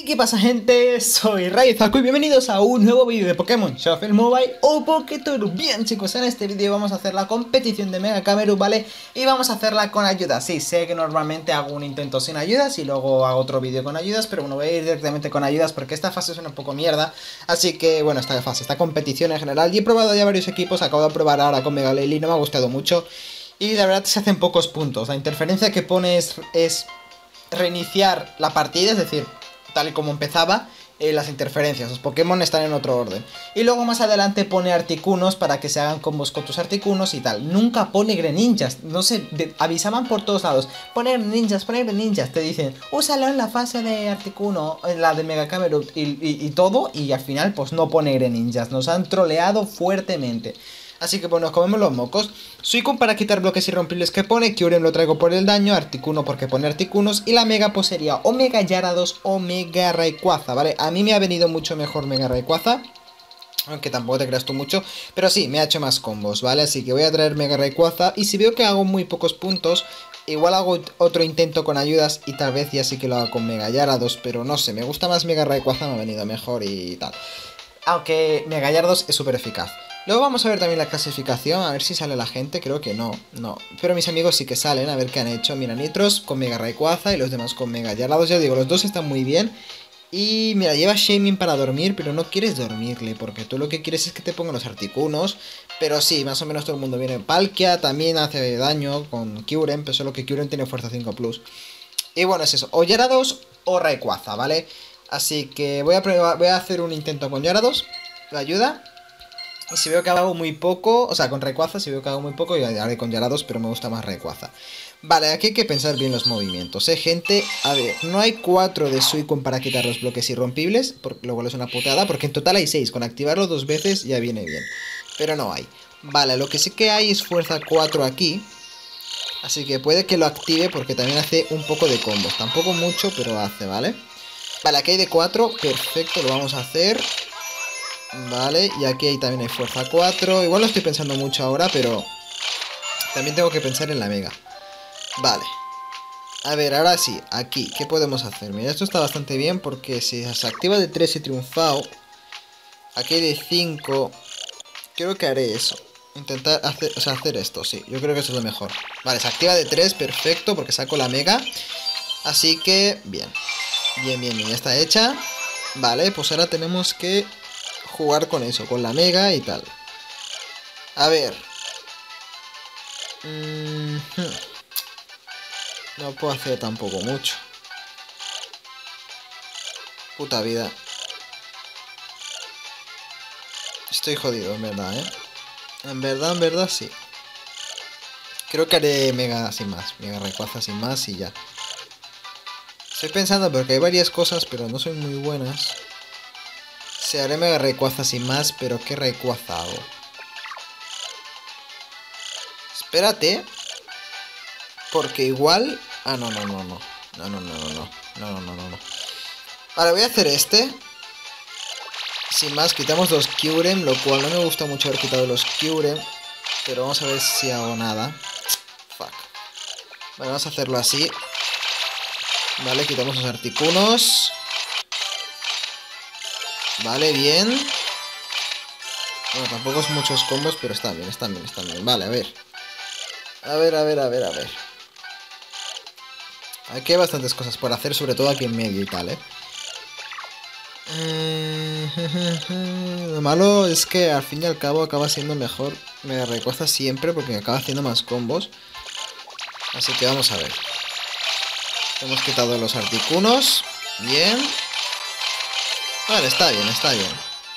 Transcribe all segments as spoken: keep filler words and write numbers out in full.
¿Qué pasa, gente? Soy Raizaku y bienvenidos a un nuevo vídeo de Pokémon Shuffle Mobile o Poketour. Bien, chicos, en este vídeo vamos a hacer la competición de Mega Camerupt, ¿vale? Y vamos a hacerla con ayudas. Sí, sé que normalmente hago un intento sin ayudas y luego hago otro vídeo con ayudas, pero bueno, voy a ir directamente con ayudas porque esta fase es una poco mierda. Así que, bueno, esta fase, esta competición en general. Y he probado ya varios equipos, acabo de probar ahora con Mega Lely, no me ha gustado mucho. Y la verdad se hacen pocos puntos. La interferencia que pone es, es reiniciar la partida, es decir, tal y como empezaba, eh, las interferencias, los Pokémon están en otro orden. Y luego más adelante pone Articunos para que se hagan combos con tus Articunos y tal. Nunca pone Greninjas, no sé, de, avisaban por todos lados, poner ninjas, poner ninjas, te dicen, úsalo en la fase de Articuno, en la de Mega Camerupt y, y, y todo, y al final pues no pone Greninjas, nos han troleado fuertemente. Así que bueno, nos comemos los mocos. Suicune para quitar bloques irrompibles que pone, Kyurem lo traigo por el daño, Articuno porque pone Articunos, y la Mega pues sería o Mega Gyarados o Mega Rayquaza, ¿vale? A mí me ha venido mucho mejor Mega Rayquaza, aunque tampoco te creas tú mucho, pero sí, me ha hecho más combos, ¿vale? Así que voy a traer Mega Rayquaza, y si veo que hago muy pocos puntos, igual hago otro intento con ayudas y tal vez ya sí que lo hago con Mega Gyarados, pero no sé, me gusta más Mega Rayquaza, me ha venido mejor y tal. Aunque Mega Gyarados es súper eficaz. Luego vamos a ver también la clasificación, a ver si sale la gente, creo que no, no. Pero mis amigos sí que salen, a ver qué han hecho. Mira, Nitros con Mega Rayquaza y los demás con Mega Gyarados, ya digo, los dos están muy bien. Y mira, lleva Shaming para dormir, pero no quieres dormirle, porque tú lo que quieres es que te pongan los Articunos. Pero sí, más o menos todo el mundo viene. Palkia también hace daño con Kyurem, pero solo que Kyurem tiene fuerza cinco plus. Y bueno, es eso, o Gyarados o Rayquaza, ¿vale? Así que voy a, probar, voy a hacer un intento con Gyarados, la ayuda. Y si veo que hago muy poco, o sea, con Rayquaza, si veo que hago muy poco, ya haré con Gyarados, pero me gusta más Rayquaza. Vale, aquí hay que pensar bien los movimientos, ¿eh, gente? A ver, no hay cuatro de Suicune para quitar los bloques irrompibles, porque lo cual es una putada, porque en total hay seis, con activarlo dos veces ya viene bien. Pero no hay. Vale, lo que sí que hay es fuerza cuatro aquí, así que puede que lo active porque también hace un poco de combos. Tampoco mucho, pero hace, ¿vale? Vale, aquí hay de cuatro, perfecto, lo vamos a hacer. Vale, y aquí hay, también hay fuerza cuatro. Igual lo estoy pensando mucho ahora, pero también tengo que pensar en la Mega. Vale. A ver, ahora sí, aquí, ¿qué podemos hacer? Mira, esto está bastante bien porque si se activa de tres y triunfado. Aquí hay de cinco. Creo que haré eso. Intentar hacer, o sea, hacer esto, sí. Yo creo que eso es lo mejor. Vale, se activa de tres, perfecto, porque saco la Mega. Así que, bien. Bien, bien, bien, ya está hecha. Vale, pues ahora tenemos que jugar con eso, con la Mega y tal. A ver. Mm -hmm. No puedo hacer tampoco mucho. Puta vida. Estoy jodido, en verdad, ¿eh? En verdad, en verdad, sí. Creo que haré Mega sin más. Mega Rayquaza sin más y ya. Estoy pensando porque hay varias cosas, pero no son muy buenas. Se haré Mega Rayquaza sin más, pero ¿qué Rayquaza hago? Espérate. Porque igual... Ah, no, no, no, no. No, no, no, no, no. No, no, no, no. Ahora voy a hacer este. Sin más, quitamos los Kyurem, lo cual no me gusta mucho haber quitado los Kyurem. Pero vamos a ver si hago nada. Fuck. Vale, vamos a hacerlo así. Vale, quitamos los Articunos. Vale, bien. Bueno, tampoco es muchos combos, pero están bien, están bien, están bien. Vale, a ver. A ver, a ver, a ver, a ver. Aquí hay bastantes cosas por hacer, sobre todo aquí en medio y tal, ¿eh? Lo malo es que al fin y al cabo acaba siendo mejor Mega Rayquaza siempre porque acaba haciendo más combos. Así que vamos a ver. Hemos quitado los Articunos. Bien. Vale, está bien, está bien.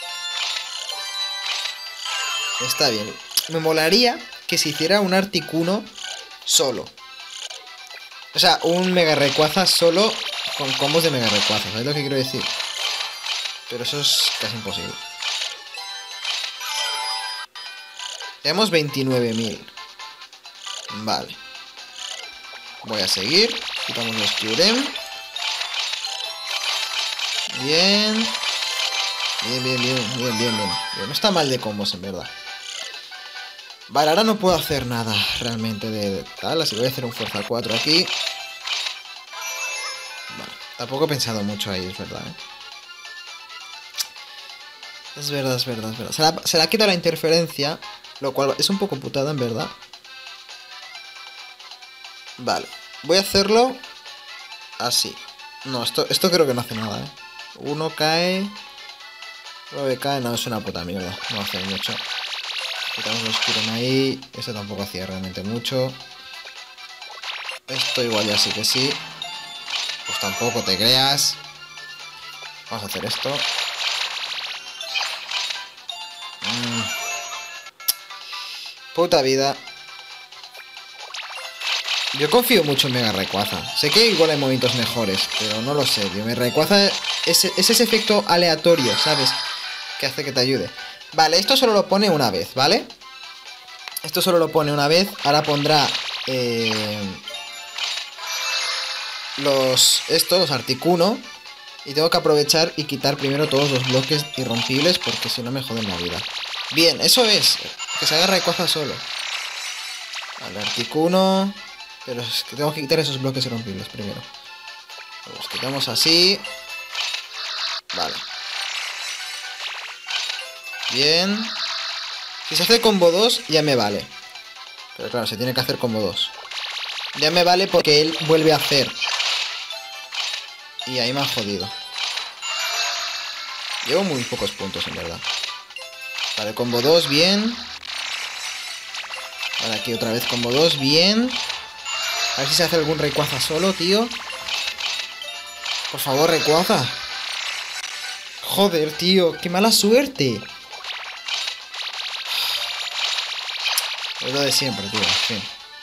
Está bien. Me molaría que se hiciera un Articuno solo. O sea, un Mega Rayquaza solo con combos de Mega Rayquaza. ¿Sabes lo que quiero decir? Pero eso es casi imposible. Tenemos veintinueve mil. Vale. Voy a seguir. Quitamos los Kyurem. Bien. Bien, bien, bien, bien, bien, bien. No está mal de combos, en verdad. Vale, ahora no puedo hacer nada realmente de, de tal. Así que voy a hacer un fuerza cuatro aquí. Vale. Tampoco he pensado mucho ahí, es verdad, ¿eh? Es verdad, es verdad, es verdad. Se, la, se le ha quitado la interferencia, lo cual es un poco putada, en verdad. Vale. Voy a hacerlo así. No, esto, esto creo que no hace nada, ¿eh? Uno cae... nueve cae, no, es una puta mierda. No hace mucho. Quitamos los tiros ahí. Eso tampoco hacía realmente mucho. Esto igual ya sí que sí. Pues tampoco te creas. Vamos a hacer esto. Mm. Puta vida. Yo confío mucho en Mega Rayquaza. Sé que igual hay momentos mejores, pero no lo sé, tío. Mega Rayquaza es, es ese efecto aleatorio, ¿sabes? Que hace que te ayude. Vale, esto solo lo pone una vez, ¿vale? Esto solo lo pone una vez. Ahora pondrá... Eh, los... Estos, los Articuno. Y tengo que aprovechar y quitar primero todos los bloques irrompibles, porque si no me joden la vida. Bien, eso es. Que se haga Rayquaza solo. Vale, Articuno... Pero es que tengo que quitar esos bloques irrompibles primero. Los quitamos así. Vale. Bien. Si se hace combo dos, ya me vale. Pero claro, se tiene que hacer combo dos. Ya me vale porque él vuelve a hacer. Y ahí me han jodido. Llevo muy pocos puntos, en verdad. Vale, combo dos, bien. Vale, aquí otra vez combo dos, bien. A ver si se hace algún Rayquaza solo, tío. Por favor, Rayquaza. Joder, tío, qué mala suerte. Es lo de siempre, tío, en fin.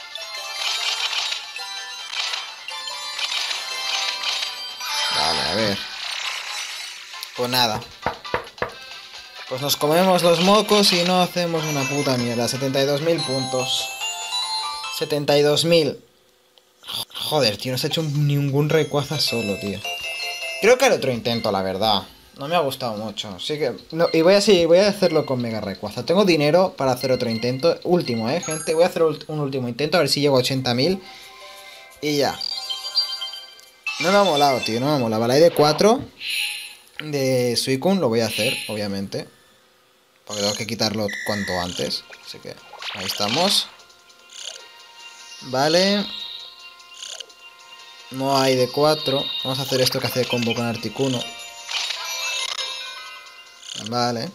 Vale, a ver. Pues nada. Pues nos comemos los mocos y no hacemos una puta mierda. setenta y dos mil puntos. setenta y dos mil. Joder, tío, no se ha hecho ningún Rayquaza solo, tío. Creo que haré otro intento, la verdad. No me ha gustado mucho. Así que... No, y voy a seguir, voy a hacerlo con Mega Rayquaza. Tengo dinero para hacer otro intento. Último, eh, gente. Voy a hacer un último intento, a ver si llego a ochenta mil. Y ya. No me ha molado, tío, no me ha molado. Vale, hay de cuatro. De Suicune lo voy a hacer, obviamente. Porque tengo que quitarlo cuanto antes. Así que ahí estamos. Vale. No hay de cuatro. Vamos a hacer esto que hace combo con Articuno. Vale.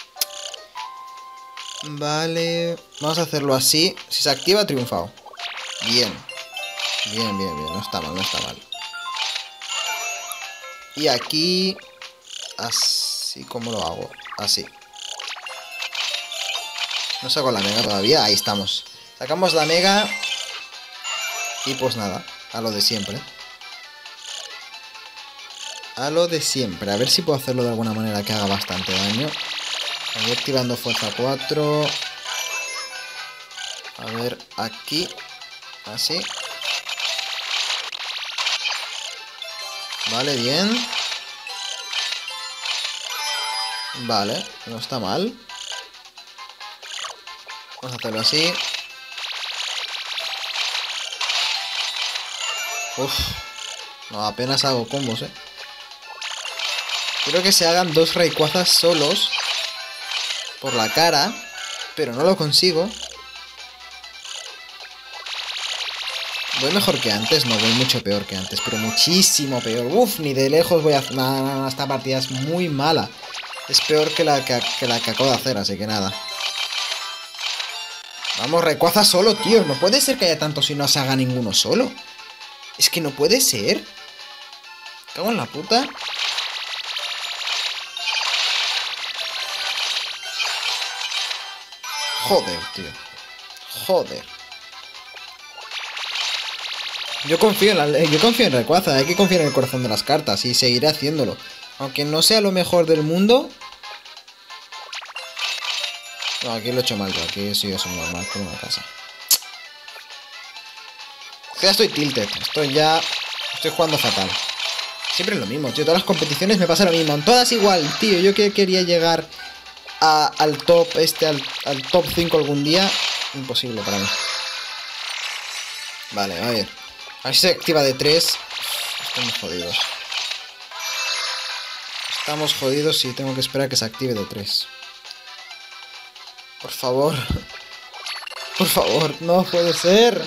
Vale. Vamos a hacerlo así. Si se activa, ha triunfado. Bien. Bien, bien, bien. No está mal, no está mal. Y aquí... Así como lo hago. Así. No saco la mega todavía. Ahí estamos. Sacamos la mega. Y pues nada. A lo de siempre. A lo de siempre. A ver si puedo hacerlo de alguna manera que haga bastante daño. Voy activando fuerza cuatro. A ver, aquí. Así. Vale, bien. Vale, no está mal. Vamos a hacerlo así. Uf. No, apenas hago combos, eh. Quiero que se hagan dos Rayquazas solos por la cara, pero no lo consigo. Voy mejor que antes, no, voy mucho peor que antes, pero muchísimo peor. Uf, ni de lejos voy a... No, no, no, esta partida es muy mala. Es peor que la que, que la que acabo de hacer, así que nada. Vamos, Rayquaza solo, tío. No puede ser que haya tantos y no se haga ninguno solo. Es que no puede ser. Cago en la puta. Joder, tío. Joder. Yo confío en la, yo confío en Rayquaza. Hay que confiar en el corazón de las cartas y seguiré haciéndolo. Aunque no sea lo mejor del mundo. No, aquí lo he hecho mal yo. Aquí sí es un normal como una casa. Ya estoy tilted. Estoy ya... Estoy jugando fatal. Siempre es lo mismo, tío. Todas las competiciones me pasa lo mismo. En todas igual, tío. Yo que quería llegar a, al top este, al, al top cinco algún día. Imposible para mí. Vale, a ver. A ver si se activa de tres. Estamos jodidos. Estamos jodidos y tengo que esperar a que se active de tres. Por favor. Por favor, no puede ser.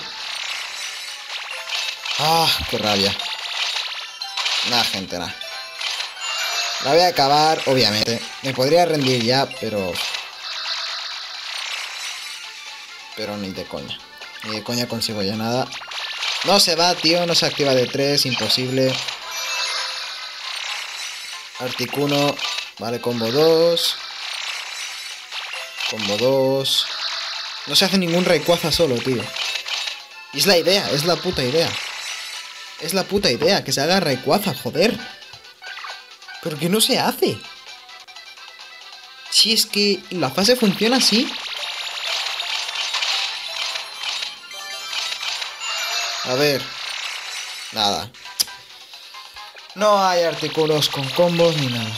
Ah, qué rabia. Nada, gente, nada. La voy a acabar, obviamente. Me podría rendir ya, pero... Pero ni de coña. Ni de coña consigo ya nada. No se va, tío. No se activa de tres. Imposible. Articuno. Vale, combo dos. Combo dos. No se hace ningún Rayquaza solo, tío. Y es la idea. Es la puta idea. Es la puta idea. Que se haga Rayquaza, joder. Pero que no se hace. Si es que la fase funciona así. A ver. Nada. No hay artículos con combos ni nada.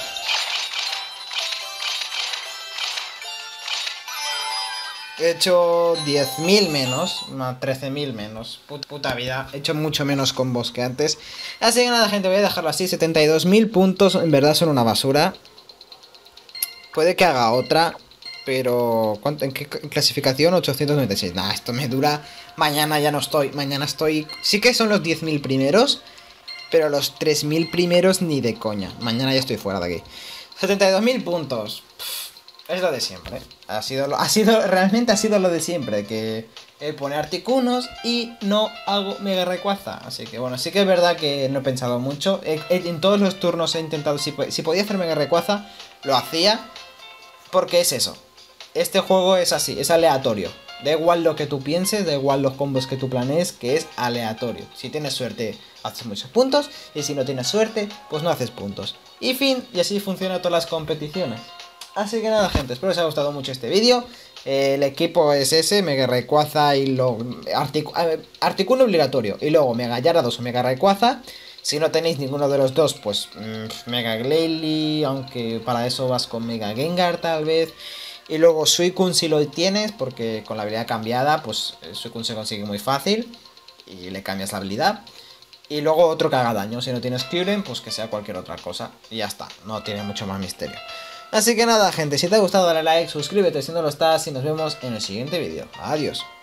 He hecho diez mil menos. No, trece mil menos. Put puta vida. He hecho mucho menos combos que antes. Así que nada, gente. Voy a dejarlo así. setenta y dos mil puntos. En verdad son una basura. Puede que haga otra. Pero... ¿cuánto, ¿en qué clasificación? ochocientos noventa y seis. Nah, esto me dura... Mañana ya no estoy. Mañana estoy... Sí que son los diez mil primeros. Pero los tres mil primeros ni de coña. Mañana ya estoy fuera de aquí. setenta y dos mil puntos. Pff, es lo de siempre. Ha sido, lo, ha sido... Realmente ha sido lo de siempre. Que él pone Articunos y no hago Mega Rayquaza. Así que bueno, sí que es verdad que no he pensado mucho. He, he, en todos los turnos he intentado... Si, si podía hacer Mega Rayquaza, lo hacía. Porque es eso. Este juego es así, es aleatorio. Da igual lo que tú pienses, da igual los combos que tú planees, que es aleatorio. Si tienes suerte, haces muchos puntos. Y si no tienes suerte, pues no haces puntos. Y fin, y así funciona todas las competiciones. Así que nada, gente, espero que os haya gustado mucho este vídeo. Eh, el equipo es ese, Mega Rayquaza y lo... Articu Articuno obligatorio. Y luego Mega Gyarados o Mega Rayquaza. Si no tenéis ninguno de los dos, pues mmm, Mega Glalie, aunque para eso vas con Mega Gengar tal vez. Y luego Suicune si lo tienes, porque con la habilidad cambiada, pues Suicune se consigue muy fácil. Y le cambias la habilidad. Y luego otro que haga daño, si no tienes Kyurem, pues que sea cualquier otra cosa. Y ya está, no tiene mucho más misterio. Así que nada, gente, si te ha gustado dale like, suscríbete si no lo estás y nos vemos en el siguiente vídeo. Adiós.